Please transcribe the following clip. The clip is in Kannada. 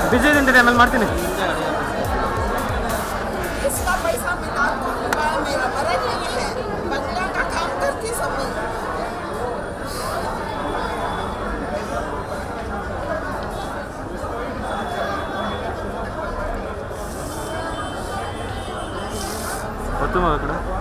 बिजी इದ್ದೀನಿ ಆಮೇಲೆ ಮಾಡ್ತೀನಿ इसका पैसा मिला तो मेरा मरा नहीं है बंगला का काम करती समय ಹೊತ್ತು ಅక్కడ